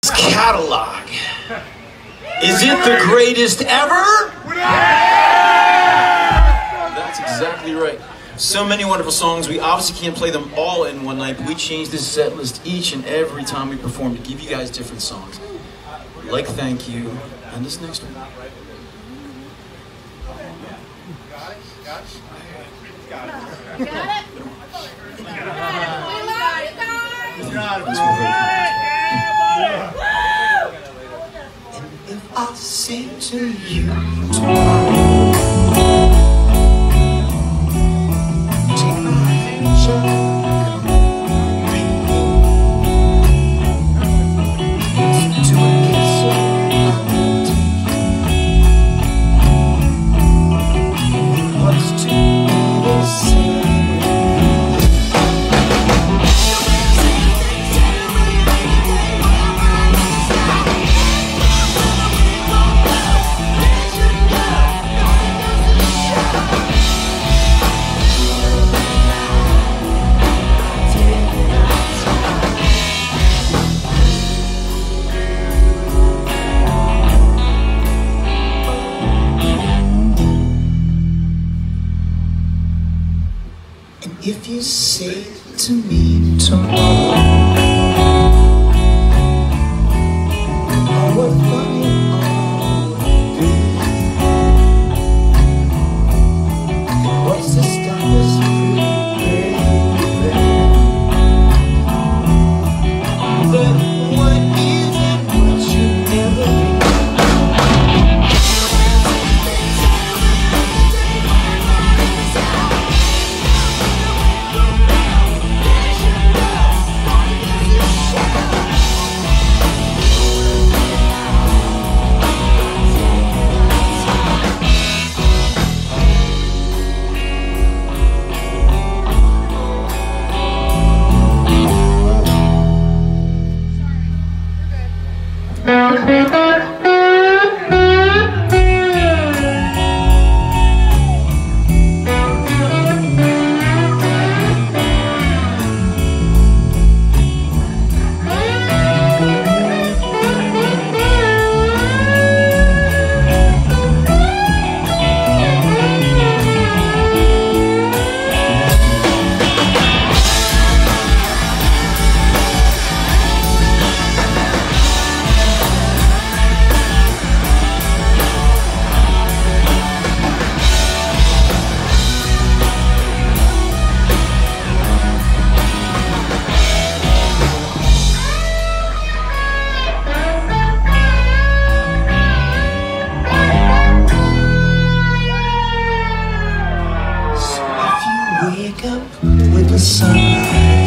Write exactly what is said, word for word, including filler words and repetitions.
Catalog. Is it the greatest ever? That's exactly right. So many wonderful songs. We obviously can't play them all in one night, but we change this set list each and every time we perform to give you guys different songs. Like Thank You, and this next one. Got it? Got it? Got it. Got it? We love you guys! Got it, And if I say to you tomorrow, take my hand, to a kiss, what's to be the same? If you say to me tomorrow, oh, what fun it all would be. What's the stop us free, baby? But what is it what should never be? Wake up with the sunlight.